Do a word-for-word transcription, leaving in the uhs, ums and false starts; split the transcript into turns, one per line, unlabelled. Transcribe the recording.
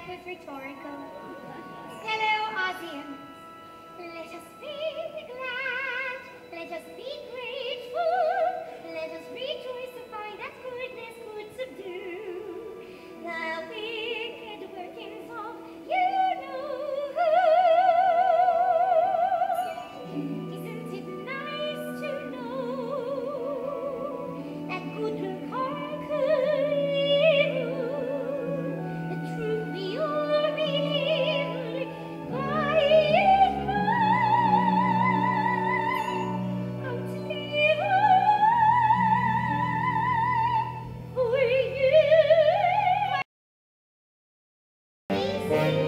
was rhetorical. Hello, Ozium. Let us be glad. Let us be grateful. Let us rejoice to find that goodness could subdue the wicked workings of you know who. Isn't it nice to know that good will conquer evil? The truth we all believe by it outlive for you.